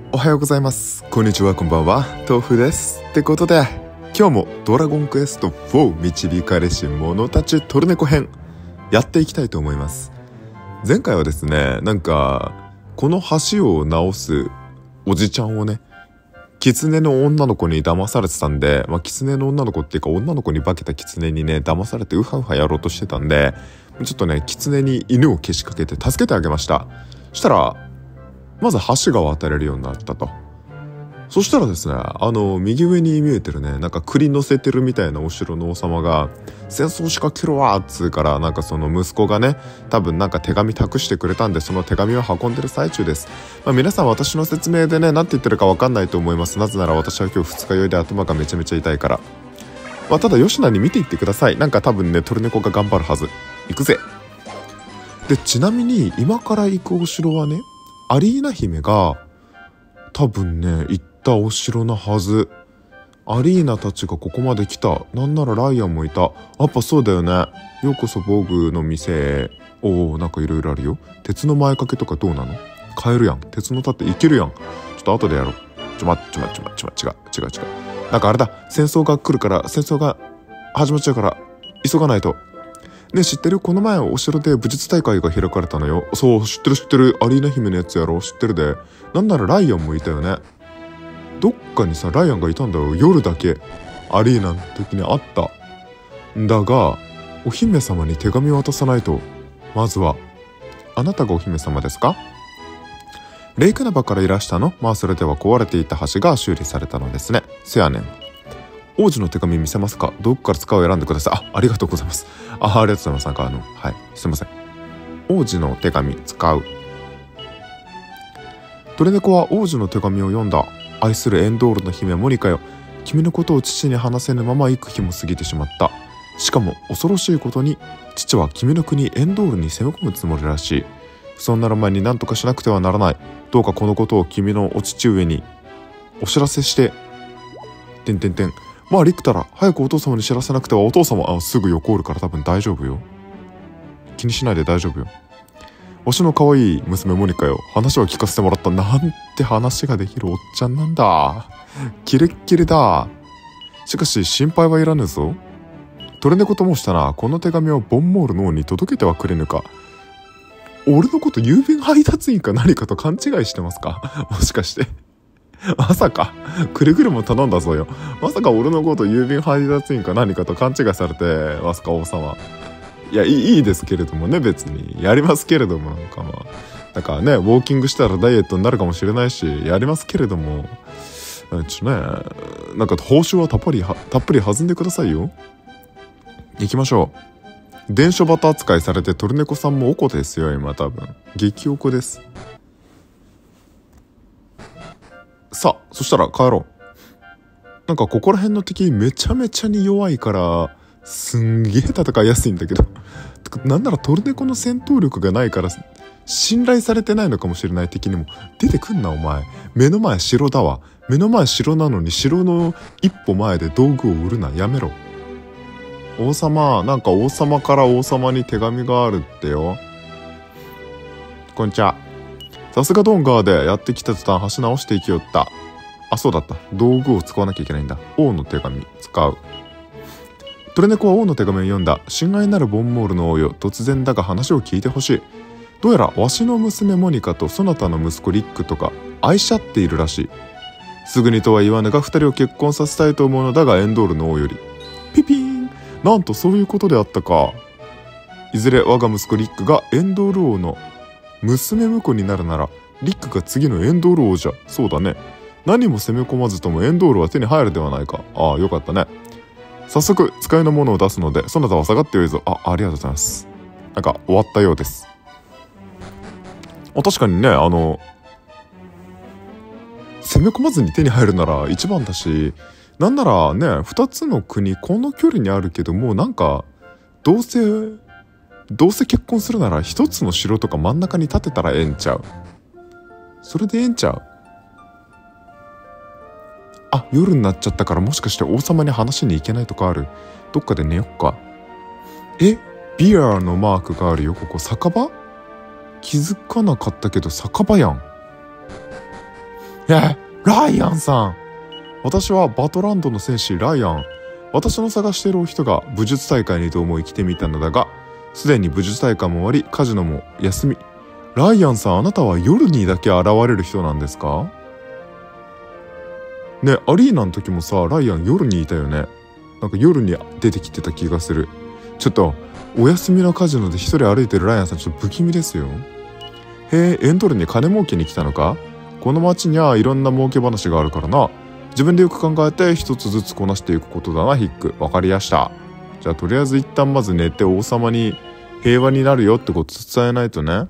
おはようございます。こんにちは、こんばんは。豆腐です。ってことで、今日もドラゴンクエスト4導かれし者たちトルネコ編やっていきたいと思います。前回はですね、この橋を直すおじちゃんをね、狐の女の子に騙されてたんで、狐の女の子っていうか女の子に化けた狐にね騙されてウハウハやろうとしてたんで、ちょっとね狐に犬をけしかけて助けてあげました。そしたらまず橋が渡れるようになったと。そしたらですね、右上に見えてるね、栗乗せてるみたいなお城の王様が戦争仕掛けろわっつうから、その息子がね、多分手紙託してくれたんで、その手紙を運んでる最中です。皆さん私の説明でね、何て言ってるか分かんないと思います。なぜなら私は今日二日酔いで頭がめちゃめちゃ痛いから。ただ吉名に見ていってください。多分ね、トルネコが頑張るはず。行くぜ。で、ちなみに今から行くお城はね、アリーナ姫が多分ね行ったお城のはず。アリーナたちがここまで来た。なんならライアンもいた。やっぱそうだよね。ようこそ防具の店へ。おお、いろいろあるよ。鉄の前掛けとかどうなの？買えるやん。鉄の盾いけるやん。ちょっと後でやろう。違う。あれだ。戦争が来るから、戦争が始まっちゃうから急がないと。ね、知ってる？この前お城で武術大会が開かれたのよ。そう、知ってる。アリーナ姫のやつやろ。知ってるで。なんならライアンもいたよね。どっかにさ、ライアンがいたんだよ。夜だけアリーナの時にあった。だがお姫様に手紙を渡さないと。まずは、あなたがお姫様ですか？レイクナバからいらしたの？それでは壊れていた橋が修理されたのですね。せやねん。王子の手紙見せますか？どこから使うを選んでください。ありがとうございます。ありがとうございます。はい、すいません。王子の手紙使う。トルネコは王子の手紙を読んだ。愛するエンドールの姫モニカよ。君のことを父に話せぬまま幾日も過ぎてしまった。しかも恐ろしいことに、父は君の国エンドールに攻め込むつもりらしい。そうなる前に何とかしなくてはならない。どうかこのことを君のお父上にお知らせして。リクタラ、早くお父様に知らせなくては。お父様すぐ横おるから多分大丈夫よ。気にしないで大丈夫よ。わしの可愛い娘モニカよ。話は聞かせてもらった。なんて話ができるおっちゃんなんだ。キレッキレだ。しかし心配はいらぬぞ。トルネコと申したな。この手紙をボンモールの王に届けてはくれぬか。俺のこと郵便配達員か何かと勘違いしてますか？もしかして。まさかくれぐれも頼んだぞよ。まさか俺のこと郵便配達員か何かと勘違いされてますか、王様。いや、いいですけれどもね、別にやりますけれども、ね、ウォーキングしたらダイエットになるかもしれないし、やりますけれども、報酬はたっぷり弾んでくださいよ。行きましょう。伝書バタ扱いされてトルネコさんもおこですよ。今多分激おこです。さあ、そしたら帰ろう。ここら辺の敵めちゃめちゃに弱いからすんげえ戦いやすいんだけどなんならトルネコの戦闘力がないから信頼されてないのかもしれない敵にも出てくんな。お前目の前城だわ。目の前城なのに城の一歩前で道具を売るな。やめろ。王様、王様から王様に手紙があるってよ。こんにちは。さすがドンガーでやってきた途端橋直していきよった。そうだった。道具を使わなきゃいけないんだ。王の手紙使う。トルネコは王の手紙を読んだ。親愛なるボンモールの王よ。突然だが話を聞いてほしい。どうやらわしの娘モニカとそなたの息子リックとか愛し合っているらしい。すぐにとは言わぬが二人を結婚させたいと思うのだが、エンドールの王より。ピピーン。なんとそういうことであったか。いずれ我が息子リックがエンドール王の娘婿になるなら、リックが次のエンドール王じゃ。そうだね。何も攻め込まずともエンドールは手に入るではないか。よかったね。早速使いのものを出すので、そなたは下がってよいぞ。ありがとうございます。終わったようです。確かにね、攻め込まずに手に入るなら一番だし、なんならね、2つの国この距離にあるけども、どうせ結婚するなら1つの城とか真ん中に建てたらええんちゃう。それでええんちゃう。夜になっちゃったから、もしかして王様に話しに行けないとかある。どっかで寝よっか。ビアのマークがあるよ。ここ酒場？気づかなかったけど酒場やん。 ライアンさん。私はバトランドの戦士ライアン。私の探しているお人が武術大会にと思い来てみたのだが、すでに武術大会も終わり、カジノも休み。ライアンさん、あなたは夜にだけ現れる人なんですか？ね、アリーナの時もさ、ライアン夜にいたよね。なんか夜に出てきてた気がする。ちょっとお休みのカジノで一人歩いてるライアンさん、ちょっと不気味ですよ。へえ、エンドルに金儲けに来たのか？この町にはいろんな儲け話があるからな。自分でよく考えて一つずつこなしていくことだな、ヒック。わかりやした。じゃあとりあえず一旦まず寝て王様に平和になるよってこと伝えないとね。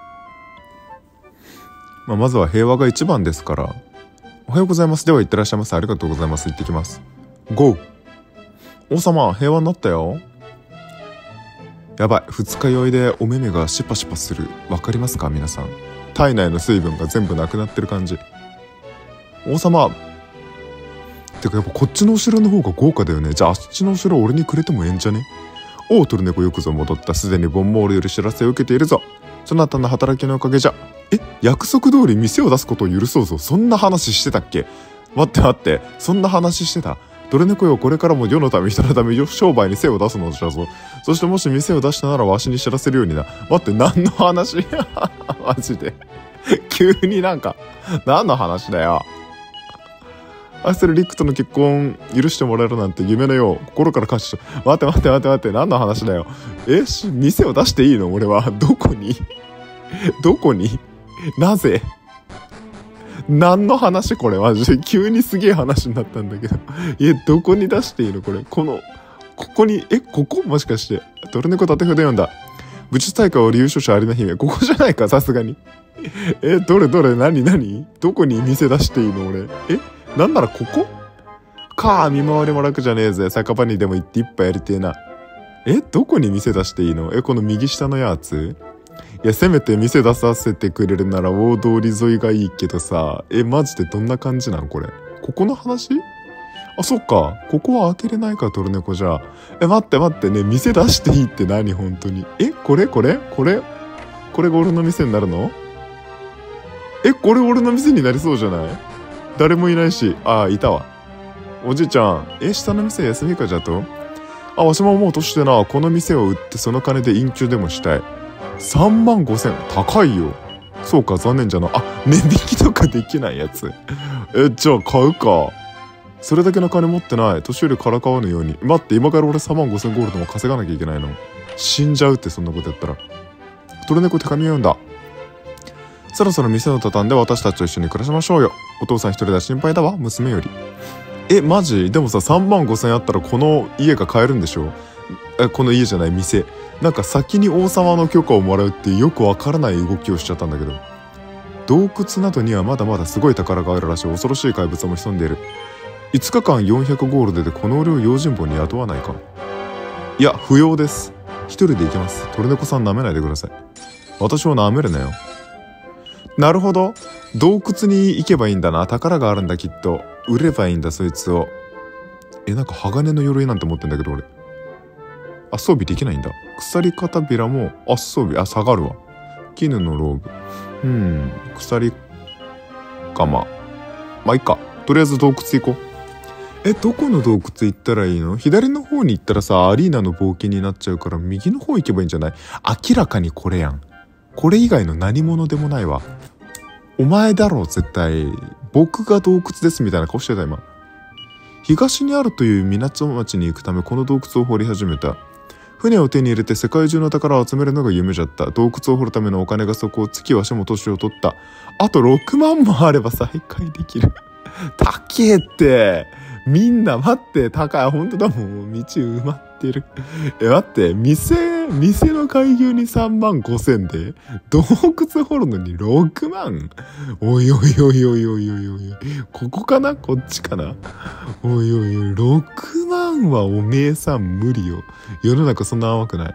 まずは平和が一番ですから。おはようございます。では行ってらっしゃいませ。ありがとうございます。行ってきます。ゴー。王様、平和になったよ。やばい、二日酔いでお目目がシパシパする。わかりますか皆さん。体内の水分が全部なくなってる感じ。王様。てかやっぱこっちのお城の方が豪華だよね。じゃああっちのお城俺にくれてもええんじゃね？おう、トルネコよくぞ戻った。すでにボンモールより知らせを受けているぞ。そなたの働きのおかげじゃ。約束通り店を出すことを許そうぞ。そんな話してたっけ？待ってそんな話してた。トルネコよ、これからも世のため人のため商売に精を出すのじゃぞ。そしてもし店を出したならわしに知らせるようにな。待って、何の話？マジで急になんか何の話だよ。愛するリックとの結婚許してもらえるなんて夢のよう。心から感謝し。待って何の話だよ。店を出していいの？俺はどこになぜ？何の話これ？マジで急にすげえ話になったんだけど。どこに出していいのこれ？ここに、ここもしかして。トルネコ縦筆読んだ。武術大会を優勝者アリナ姫。ここじゃないか、さすがに。どれ何どこに店出していいの俺。なんならここ見回りも楽じゃねえぜ。酒場にでも行って一杯やりてえな。どこに店出していいの？この右下のやつ？いや、せめて店出させてくれるなら大通り沿いがいいけどさ。マジでどんな感じなんこれ？ここの話？そっか。ここは開けれないか、トルネコじゃ。待ってね。店出していいって何？本当に。これが俺の店になるの？これ俺の店になりそうじゃない？誰もいないし。いたわ。おじいちゃん。下の店休みかじゃと？わしも思うとしてな。この店を売ってその金で隠居でもしたい。35,000。高いよ。そうか、残念じゃな。値引きとかできないやつ。じゃあ買うか。それだけの金持ってない。年寄りからかわぬように。待って、今から俺35,000ゴールドも稼がなきゃいけないの？死んじゃうって、そんなことやったら。トルネコ手紙読んだ。そろそろ店を畳んで私たちと一緒に暮らしましょうよ。お父さん一人で心配だわ、娘より。マジ？でもさ、35,000あったらこの家が買えるんでしょ？この家じゃない、店。なんか先に王様の許可をもらうってよくわからない動きをしちゃったんだけど。洞窟などにはまだまだすごい宝があるらしい。恐ろしい怪物も潜んでいる。5日間400ゴールドでこの俺を用心棒に雇わないか？いや、不要です。一人で行けます。トルネコさん舐めないでください。私を舐めるなよ。なるほど。洞窟に行けばいいんだな。宝があるんだきっと。売ればいいんだそいつを。なんか鋼の鎧なんて持ってんだけど俺。装備できないんだ。鎖片びらも装備下がるわ。絹のローブ。鎖鎌。いいか。とりあえず洞窟行こう。どこの洞窟行ったらいいの？左の方に行ったらさ、アリーナの冒険になっちゃうから右の方行けばいいんじゃない？明らかにこれやん。これ以外の何者でもないわ。お前だろ絶対。僕が洞窟ですみたいな顔してた今。東にあるという港町に行くためこの洞窟を掘り始めた。船を手に入れて世界中の宝を集めるのが夢じゃった。洞窟を掘るためのお金が底をつき、わしも年を取った。あと6万もあれば再開できる。高えって。みんな待って、高い。本当だもん。道埋まってる。待って、店の開業に35,000で、洞窟掘るのに6万？おい。ここかな？こっちかな？おい、6万はおめえさん無理よ。世の中そんな甘くない。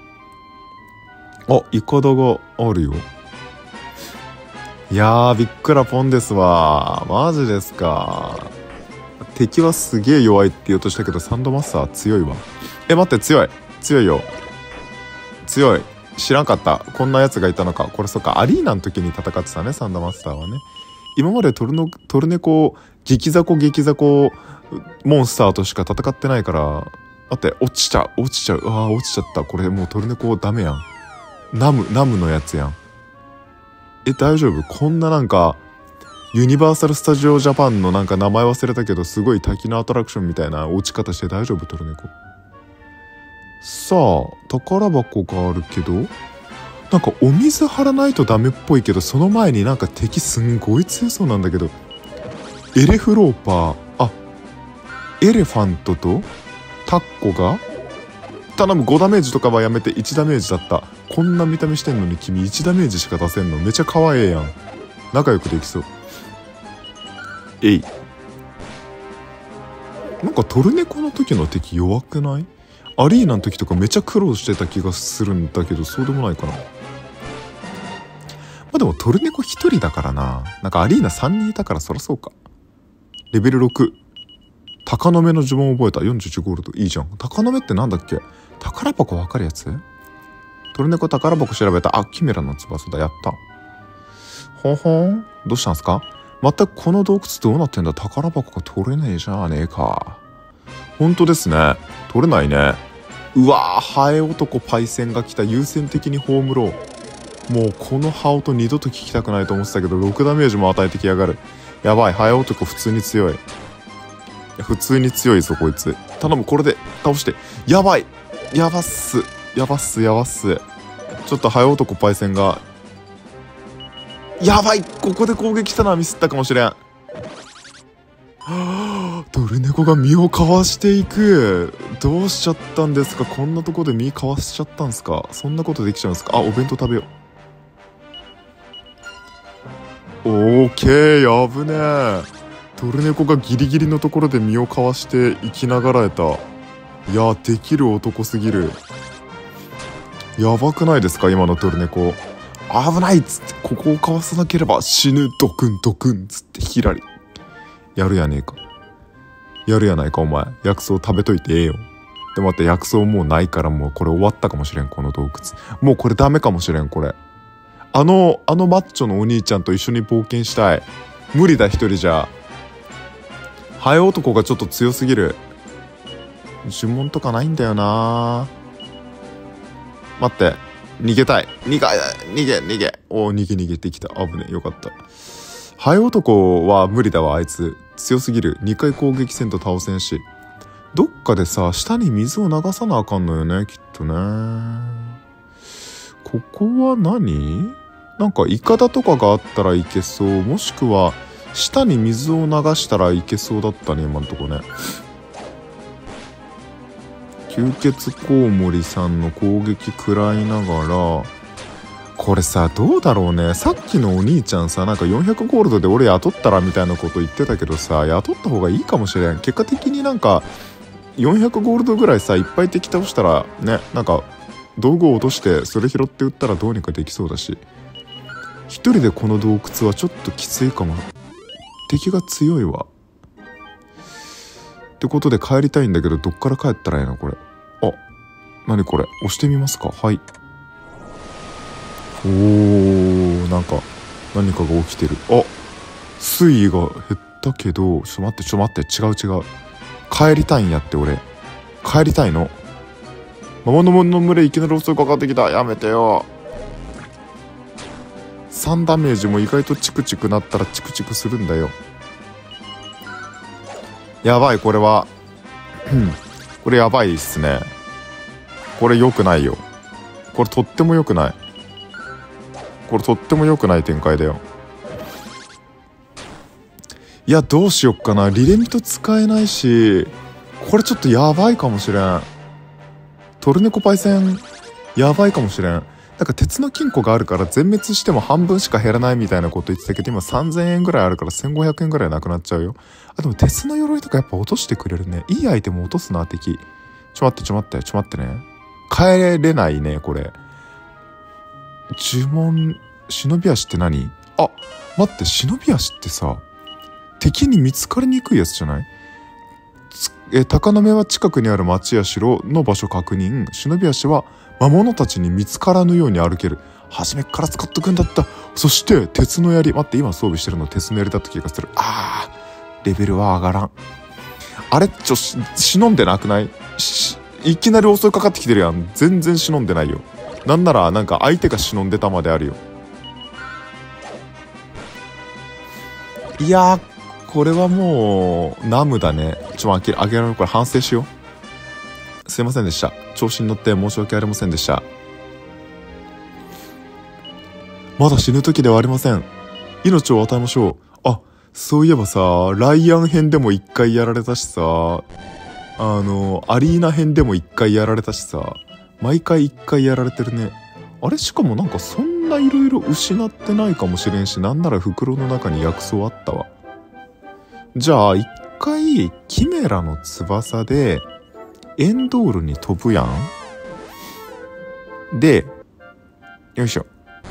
イカダがあるよ。いやー、びっくらぽんですわ。マジですか。敵はすげえ弱いって言おうとしたけど、サンドマスター強いわ。待って、強いよ。強い。知らんかった。こんなやつがいたのか。これそっか、アリーナの時に戦ってたね、サンドマスターはね。 今までトルネコ激雑魚モンスターとしか戦ってないから。待って、落ちちゃう。落ちちゃった。これもうトルネコダメやん。ナムのやつやん。大丈夫？こんななんかユニバーサル・スタジオ・ジャパンのなんか名前忘れたけど、すごい滝のアトラクションみたいな落ち方して大丈夫？トルネコ。さあ、宝箱があるけど、なんかお水張らないとダメっぽいけど、その前になんか敵すんごい強そうなんだけど。エレフローパー、エレファントとタッコが頼む。5ダメージとかはやめて。1ダメージだった。こんな見た目してんのに君1ダメージしか出せんの？めちゃ可愛いやん。仲良くできそう。なんかトルネコの時の敵弱くない？アリーナの時とかめちゃ苦労してた気がするんだけど、そうでもないかな。でもトルネコ1人だからな。なんかアリーナ3人いたからそらそうか。レベル6。鷹の目の呪文覚えた。41ゴールド。いいじゃん。鷹の目ってなんだっけ？宝箱分かるやつ？トルネコ宝箱調べた。キメラの翼だ。やった。ほん。どうしたんすか？またこの洞窟どうなってんだ？宝箱が取れねえじゃねえか。ほんとですね。取れないね。うわー、ハエ男パイセンが来た。優先的に葬ろう。もうこのハオと二度と聞きたくないと思ってたけど、6ダメージも与えてきやがる。やばい、ハエ男普通に強い。普通に強いぞこいつ。頼む、これで倒して。やばい、やばっす。ちょっとハエ男パイセンがやばい。ここで攻撃したのはミスったかもしれん。トルネコが身をかわしていく。どうしちゃったんですか？こんなとこで身かわしちゃったんすか？そんなことできちゃうんですか？お弁当食べよう。オーケー、危ねえ。トルネコがギリギリのところで身をかわして生きながらえた。いや、できる男すぎる。やばくないですか今のトルネコ。危ないっつってここをかわさなければ死ぬ。ドクンドクンつってヒラリ。やるやねえか。やるやないかお前。薬草食べといてよ。で待って、薬草もうないから、もうこれ終わったかもしれん。この洞窟もうこれダメかもしれん。これあのマッチョのお兄ちゃんと一緒に冒険したい。無理だ一人じゃ。ハエ男がちょっと強すぎる。呪文とかないんだよな。待って、逃げたい。逃げ。逃げてきた。危ねえ。よかった。ハエ男は無理だわ。あいつ強すぎる。2回攻撃せんと倒せんし。どっかでさ、下に水を流さなあかんのよね、きっとね。ここは何？なんかイカダとかがあったらいけそう。もしくは下に水を流したらいけそうだったね、今のとこね。吸血コウモリさんの攻撃食らいながら、これさ、どうだろうね。さっきのお兄ちゃんさ、なんか400ゴールドで俺雇ったらみたいなこと言ってたけどさ、雇った方がいいかもしれん。結果的になんか400ゴールドぐらいさ、いっぱい敵倒したらね、なんか道具を落としてそれ拾って撃ったらどうにかできそうだし、一人でこの洞窟はちょっときついかも。敵が強いわ。ってことで帰りたいんだけど、どっから帰ったらいいのこれ。何これ、押してみますか。はい。なんか何かが起きてる。水位が減ったけど、ちょっと待って、違う。帰りたいんやって。俺帰りたいの。魔物の群れいきなり襲いかかってきた。やめてよ。3ダメージも意外とチクチクなったらチクチクするんだよ。やばい、これはこれやばいっすね。これ良くないよ。これとっても良くない。展開だよ。いや、どうしよっかな。リレミト使えないし、これちょっとやばいかもしれん。トルネコパイセンやばいかもしれん。なんか鉄の金庫があるから全滅しても半分しか減らないみたいなこと言ってたけど、今3000円ぐらいあるから1500円ぐらいなくなっちゃうよ。でも鉄の鎧とかやっぱ落としてくれるね。いいアイテム落とすな、敵。ちょ待ってね。帰れないね、これ。呪文、忍び足って何？待って、忍び足ってさ、敵に見つかりにくいやつじゃない？鷹の目は近くにある町や城の場所確認。忍び足は魔物たちに見つからぬように歩ける。初めから使っとくんだった。 そして鉄の槍、待って、今装備してるの鉄の槍だった気がする。レベルは上がらん。あれ忍んでなくない？いきなり襲いかかってきてるやん。全然忍んでないよ。なんならなんか相手が忍んでたまであるよ。いやー、これはもうナムだね。あげられる。これ反省しよう。すいませんでした。調子に乗って申し訳ありませんでした。まだ死ぬ時ではありません。命を与えましょう。そういえばさ、ライアン編でも一回やられたしさ、アリーナ編でも一回やられたしさ、毎回一回やられてるね。あれ、しかもなんかそんないろいろ失ってないかもしれんし、なんなら袋の中に薬草あったわ。じゃあ一回キメラの翼でエンドールに飛ぶやん。で、よいしょ。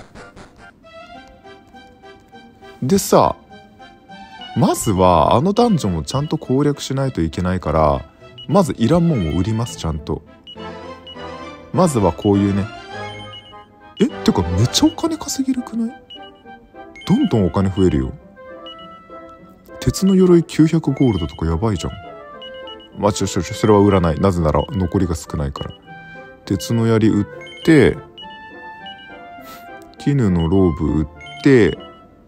でさ、まずはあのダンジョンをちゃんと攻略しないといけないから、まずいらんもんを売ります。ちゃんとまずはこういうね。てかめっちゃお金稼げるくない？どんどんお金増えるよ。鉄の鎧900ゴールドとかやばいじゃん。それは売らない。なぜなら残りが少ないから。鉄の槍売って、絹のローブ売って、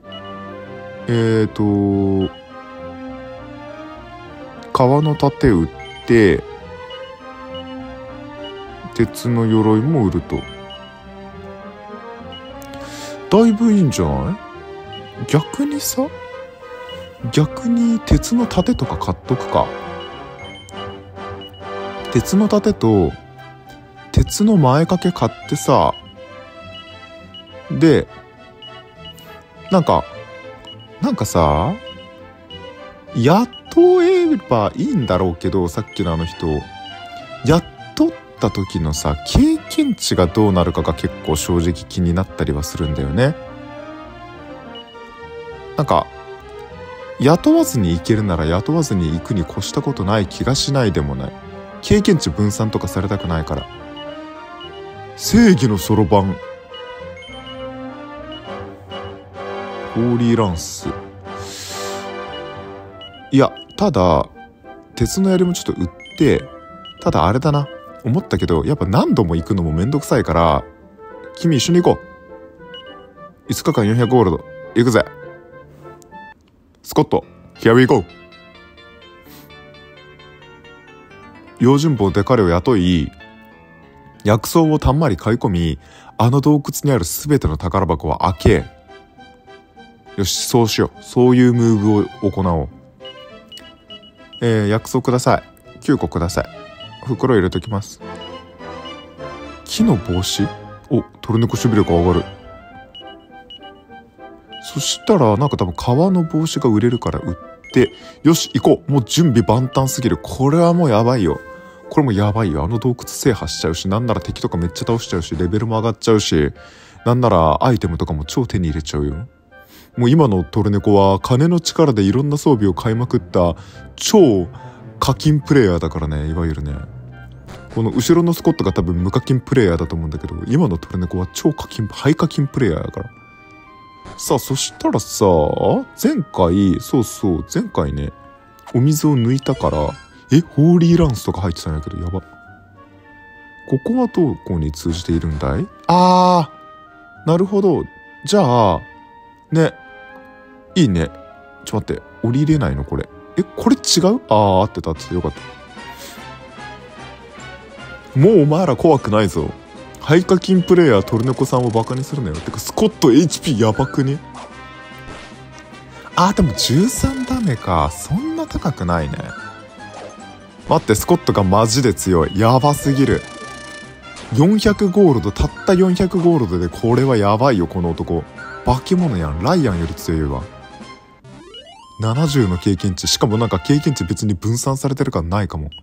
革の盾売って、鉄の鎧も売ると。だいぶいいんじゃない？逆に鉄の盾とか買っとくか。鉄の盾と鉄の前掛け買ってさ、でなんかさ、雇えばいいんだろうけど、さっきのあの人雇った時のさ、経験値がどうなるかが結構正直気になったりはするんだよね。なんか雇わずに行けるなら雇わずに行くに越したことない気がしないでもない。経験値分散とかされたくないから。正義のそろばん、ホーリーランス。いや、ただ鉄の槍もちょっと売って、ただあれだな、思ったけど、やっぱ何度も行くのもめんどくさいから、君一緒に行こう。5日間400ゴールド行くぜ。スコット Here we go。 用心棒で彼を雇い、薬草をたんまり買い込み、あの洞窟にあるすべての宝箱は開け。よし、そうしよう。そういうムーブを行おう。薬草ください。9個ください。袋入れときます。木の帽子、トルネコ守備力上がる。そしたらなんか多分革の帽子が売れるから売って、よし行こう。もう準備万端すぎる。これはもうやばいよ。これもやばいよ。あの洞窟制覇しちゃうし、なんなら敵とかめっちゃ倒しちゃうし、レベルも上がっちゃうし、なんならアイテムとかも超手に入れちゃうよ。もう今のトルネコは金の力でいろんな装備を買いまくった超課金プレイヤーだからね。いわゆるね、この後ろのスコットが多分無課金プレイヤーだと思うんだけど、今のトルネコは超課金、ハイ課金プレイヤーだから。さあ、そしたらさ、前回ね、お水を抜いたから、ホーリーランスとか入ってたんやけど、やば。ここはどこに通じているんだい？なるほど。じゃあね、いいね。ちょっと待って、降りれないのこれ。これ違う？合ってたよかった。もうお前ら怖くないぞ。ハイ課金プレイヤートルネコさんをバカにするなよ。てかスコット HP やばくね？でも13ダメか。そんな高くないね。待って、スコットがマジで強い。やばすぎる。400ゴールド、たった400ゴールドでこれはやばいよ。この男化け物やん。ライアンより強いわ。70の経験値。しかもなんか経験値別に分散されてる感ないかも。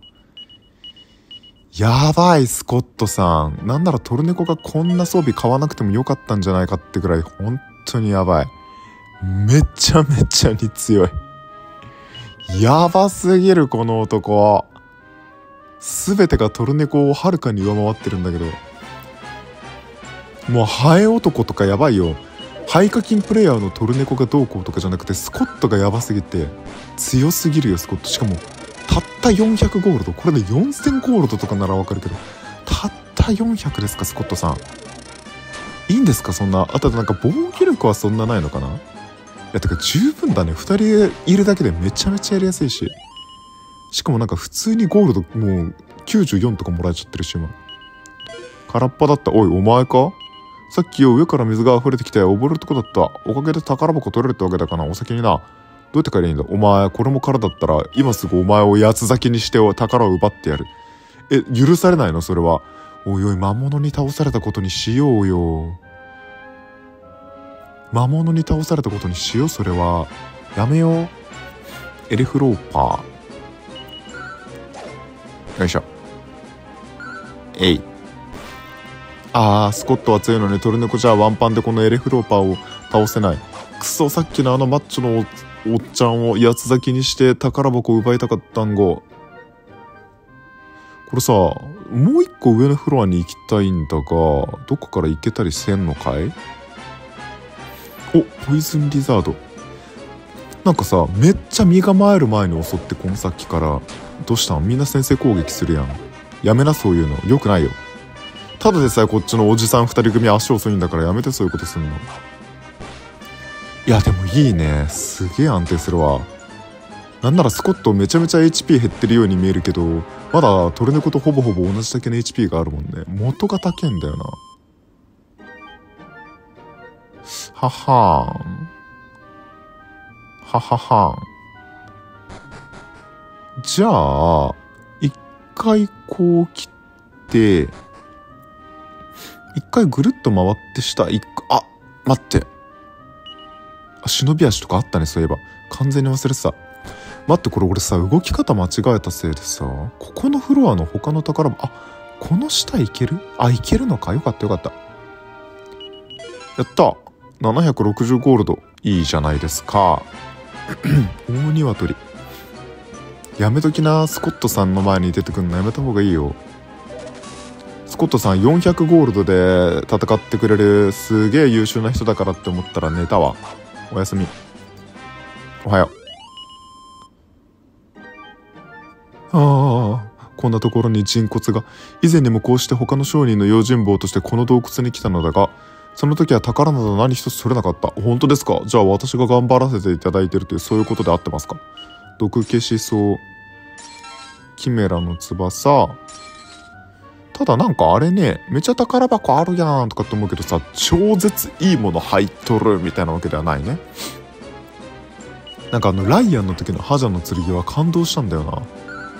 やばい、スコットさん。なんならトルネコがこんな装備買わなくてもよかったんじゃないかってくらい本当にやばい。めちゃめちゃに強い。やばすぎる、この男。すべてがトルネコをはるかに上回ってるんだけど、もうハエ男とかやばいよ。 廃課金プレイヤーのトルネコがどうこうとかじゃなくて、スコットがやばすぎて強すぎるよスコット。しかもたった400ゴールド。これで4000ゴールドとかならわかるけど、たった400ですかスコットさん。いいんですかそんな。あとなんか防御力はそんなないのかな。いやてか十分だね。2人いるだけでめちゃめちゃやりやすいし、しかもなんか普通にゴールドもう94とかもらえちゃってるし今。空っぽだった。おいお前か。さっきよ上から水が溢れてきて溺れるとこだった。おかげで宝箱取れるってわけだから、お先にな。どうやって帰りゃいいんだ。お前これも空だったら今すぐお前を八つ咲きにして宝を奪ってやる。許されないのそれは。おいおい魔物に倒されたことにしようよ。魔物に倒されたことにしよう。それはやめよう。エレフローパーよいしょ。えい。スコットは強いのにトルネコじゃワンパンでこのエレフローパーを倒せない。くそ、さっきのあのマッチョの おっちゃんを八つ咲きにして宝箱を奪いたかったんご。これさ、もう一個上のフロアに行きたいんだが、どこから行けたりせんのかい。お、ポイズンリザード。なんかさ、めっちゃ身構える前に襲ってこのさっきから。どうしたん。みんな先制攻撃するやん。やめな、そういうのよくないよ。ただでさえこっちのおじさん2人組足遅いんだからやめて、そういうことすんの。いやでもいいね。すげえ安定するわ。なんならスコットめちゃめちゃ HP 減ってるように見えるけど、まだトルネコとほぼほぼ同じだけの HP があるもんね。元が高えんだよな。ははーん。はははーん。じゃあ一回こう切って一回ぐるっと回って待って、忍び足とかあったね。そういえば完全に忘れてた。待って、これ俺さ動き方間違えたせいでさ、ここのフロアの他の宝箱、この下いける？いけるのか。よかったよかった。やった。760ゴールド。いいじゃないですか。大鶏。やめときな。スコットさんの前に出てくんのやめた方がいいよ。スコットさん400ゴールドで戦ってくれるすげえ優秀な人だからって思ったら寝たわ。おやすみ。おはよう。こんなところに人骨が。以前にもこうして他の商人の用心棒としてこの洞窟に来たのだが、その時は宝など何一つ取れなかった。本当ですか。じゃあ私が頑張らせていただいてるという、そういうことで合ってますか。毒消しそう。キメラの翼。ただなんかあれね、めちゃ宝箱あるやんとかって思うけどさ、超絶いいもの入っとるみたいなわけではないね。なんかライアンの時の覇者の剣は感動したんだよな。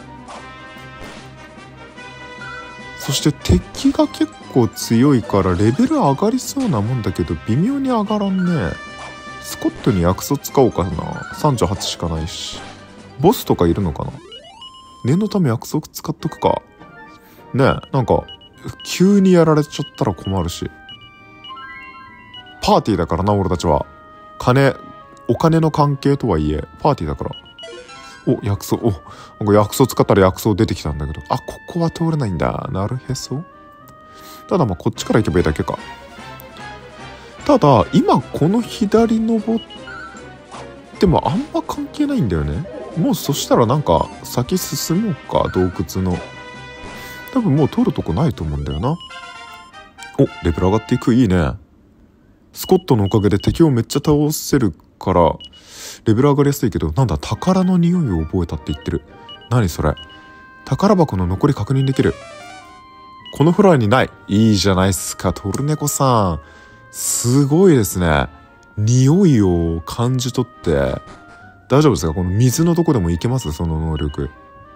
そして敵が結構強いからレベル上がりそうなもんだけど微妙に上がらんね。スコットに薬草使おうかな。38しかないし。ボスとかいるのかな。念のため薬草使っとくか。ねえ、なんか急にやられちゃったら困るし。パーティーだからな俺たちは。お金の関係とはいえパーティーだから。薬草。なんか薬草使ったら薬草出てきたんだけど、ここは通れないんだ。なるへそ。ただこっちから行けばいいだけか。ただ今この左登ってもあんま関係ないんだよね。もうそしたらなんか先進もうか。洞窟の多分もう通るとこないと思うんだよな。レベル上がっていく。いいね。スコットのおかげで敵をめっちゃ倒せるからレベル上がりやすいけど、なんだ宝の匂いを覚えたって言ってる。何それ。宝箱の残り確認できる。このフロアにない。いいじゃないっすかトルネコさん。すごいですね。匂いを感じ取って大丈夫ですか。この水のとこでもいけます。その能力。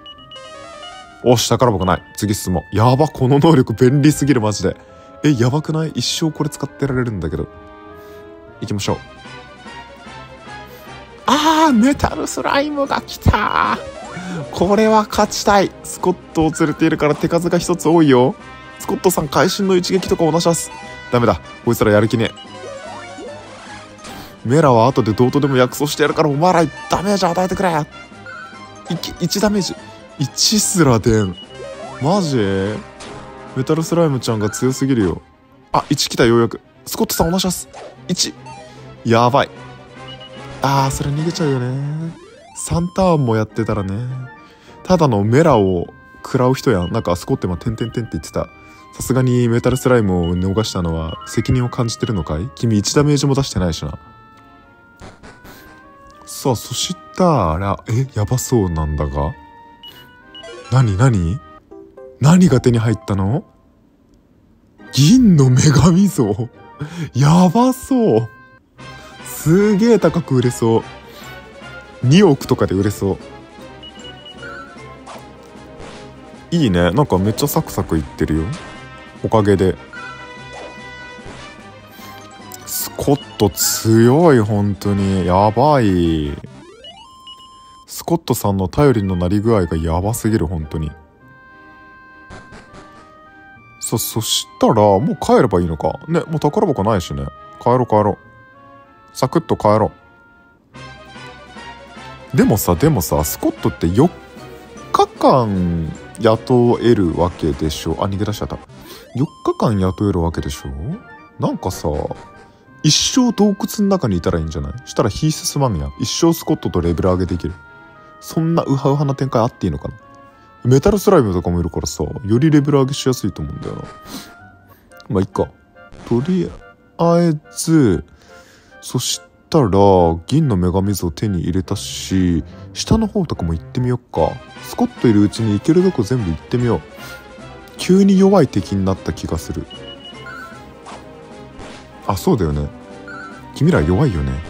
宝箱ない。次進もう。やば、この能力便利すぎるマジで。やばくない。一生これ使ってられるんだけど。行きましょう。メタルスライムが来た。これは勝ちたい。スコットを連れているから手数が一つ多いよ。スコットさん会心の一撃とかおなします。ダメだ、こいつらやる気ねえ。メラは後でどうとでも薬草してやるから、お前らダメージ与えてくれ。1ダメージ1すら出ん。マジメタルスライムちゃんが強すぎるよ。1来た。ようやくスコットさんおなします。1 やばい。それ逃げちゃうよね。3ターンもやってたらね。ただのメラを食らう人やん。なんかスコッテマてんてんてんって言ってた。さすがにメタルスライムを逃したのは責任を感じてるのかい？君1ダメージも出してないしな。さあ、そしたら、やばそうなんだが。何が手に入ったの？銀の女神像。やばそう。すげえ高く売れそう。2億とかで売れそう。いいね。なんかめっちゃサクサクいってるよ。おかげで。スコット強い、本当に。やばい。スコットさんの頼りのなり具合がやばすぎる、本当に。そしたら、もう帰ればいいのか。ね、もう宝箱ないしね。帰ろう。サクッと帰ろう。でもさ、スコットって4日間雇えるわけでしょ。逃げ出しちゃった。4日間雇えるわけでしょ。なんかさ、一生洞窟の中にいたらいいんじゃない？したら火進まんや。一生スコットとレベル上げできる。そんなウハウハな展開あっていいのかな。メタルスライムとかもいるからさ、よりレベル上げしやすいと思うんだよな。まあいっか。とりあえず、そしたら銀の女神像を手に入れたし、下の方とかも行ってみよっか。スコットいるうちに行けるとこ全部行ってみよう。急に弱い敵になった気がする。そうだよね。君ら弱いよね。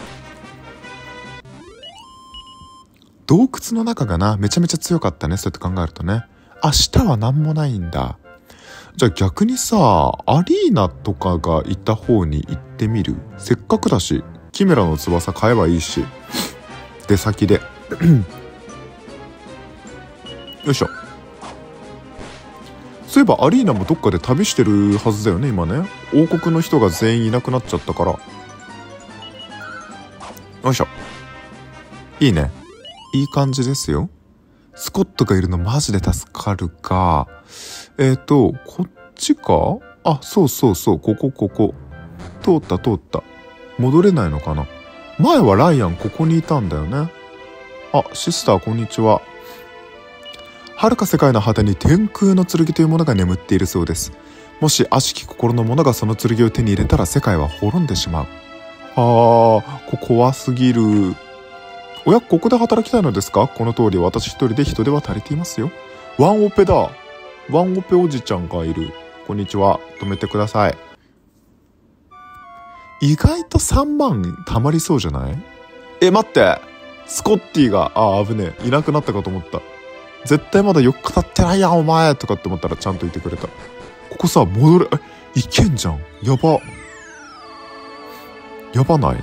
洞窟の中がな、めちゃめちゃ強かったね。そうやって考えるとね。下は何もないんだ。じゃあ逆にさ、アリーナとかがいた方に行ってみる？せっかくだし、キメラの翼買えばいいし。出先で。よいしょ。そういえばアリーナもどっかで旅してるはずだよね、今ね。王国の人が全員いなくなっちゃったから。よいしょ。いいね。いい感じですよ。スコットがいるのマジで助かるが、こっちか？そう。ここ。通った。戻れないのかな？前はライアンここにいたんだよね。シスターこんにちは。遥か世界の果てに天空の剣というものが眠っているそうです。もし悪しき心の者がその剣を手に入れたら世界は滅んでしまう。怖すぎる。ここで働きたいのですか？この通り私一人で人手は足りていますよ。ワンオペだ。ワンオペおじちゃんがいる。こんにちは。止めてください。意外と3万貯まりそうじゃない？待って。スコッティが、危ねえ。いなくなったかと思った。絶対まだ4日経ってないやんお前とかって思ったらちゃんといてくれた。ここさ、戻れ、いけんじゃん。やばない？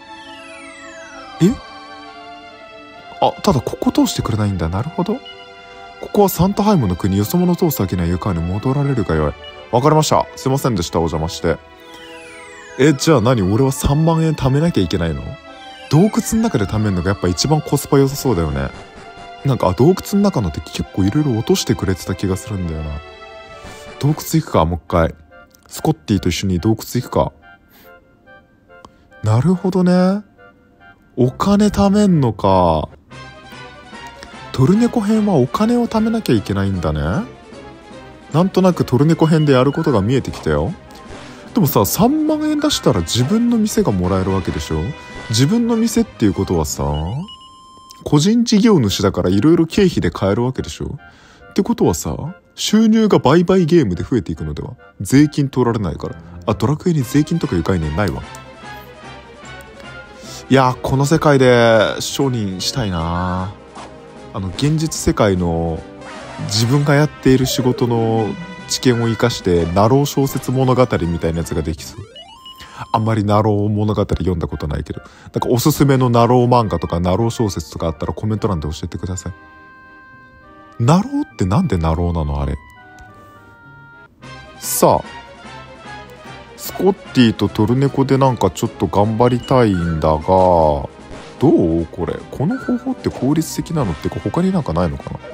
ただここ通してくれないんだ。なるほど。ここはサンタハイムの国、よそ者通すわけにはいかに戻られるがよい。わかりました。すいませんでした。お邪魔して。じゃあ何？俺は3万円貯めなきゃいけないの？洞窟の中で貯めるのがやっぱ一番コスパ良さそうだよね。なんか洞窟の中の敵結構いろいろ落としてくれてた気がするんだよな。洞窟行くか、もう一回。スコッティと一緒に洞窟行くか。なるほどね。お金貯めんのか。トルネコ編はお金を貯めなきゃいけないんだね。なんとなくトルネコ編でやることが見えてきたよ。でもさ、3万円出したら自分の店がもらえるわけでしょ。自分の店っていうことはさ、個人事業主だからいろいろ経費で買えるわけでしょ。ってことはさ、収入が売買ゲームで増えていくのでは？税金取られないから。ドラクエに税金とかいう概念ないわ。いや、この世界で商人したいな。現実世界の自分がやっている仕事の知見を生かしてナロー小説物語みたいなやつができそう。あんまりナロー物語読んだことないけど、なんかおすすめのナロー漫画とかナロー小説とかあったらコメント欄で教えてください。ナローってなんでナローなのあれ。さあ、スコッティとトルネコでなんかちょっと頑張りたいんだが、どうこれ。この方法って効率的なのって他になんかないのかな。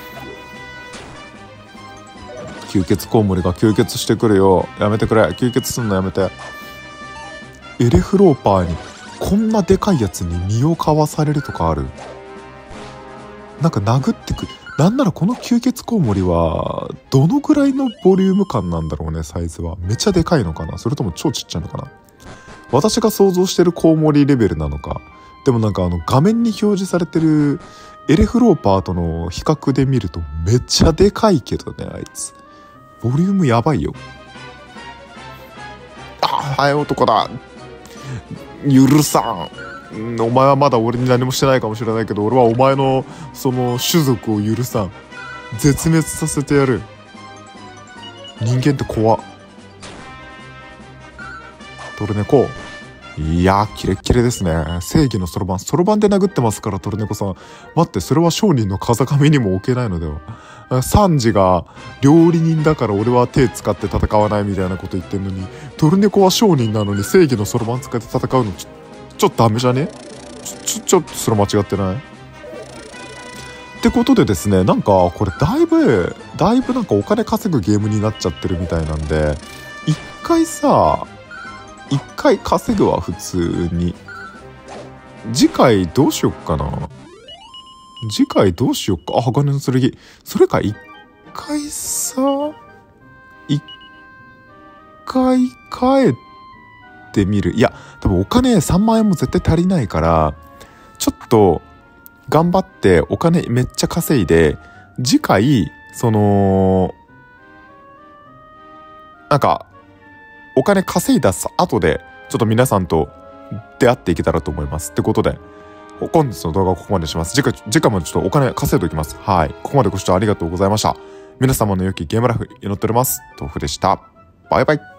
吸血コウモリが吸血してくるよ。やめてくれ。吸血すんのやめて。エレフローパーにこんなでかいやつに身をかわされるとかある？なんか殴ってく、なんならこの吸血コウモリはどのぐらいのボリューム感なんだろうね。サイズはめちゃでかいのかな、それとも超ちっちゃいのかな。私が想像してるコウモリレベルなのか。でもなんか画面に表示されてるエレフローパーとの比較で見るとめっちゃでかいけどね、あいつボリュームやばいよ。はい男だ、許さん。お前はまだ俺に何もしてないかもしれないけど、俺はお前のその種族を許さん。絶滅させてやる。人間って怖っ。トルネコ、いやーキレッキレですね。正義のそろばんで殴ってますから。トルネコさん、待って、それは商人の風上にも置けないのでは。サンジが料理人だから俺は手使って戦わないみたいなこと言ってんのに、トルネコは商人なのに正義のそろばん使って戦うのちょっとダメじゃね？ちょっとそれ間違ってない？ってことでですね、なんかこれだいぶなんかお金稼ぐゲームになっちゃってるみたいなんで、一回稼ぐわ普通に。次回どうしよっかな。鋼の剣。それか一回帰ってみる。いや多分お金3万円も絶対足りないから、ちょっと頑張ってお金めっちゃ稼いで、次回なんかお金稼いだ後でちょっと皆さんと出会っていけたらと思います。ってことで本日の動画はここまでにします。次回もちょっとお金稼いでおきます。はい、ここまでご視聴ありがとうございました。皆様の良きゲームライフ祈っております。豆腐でした。バイバイ。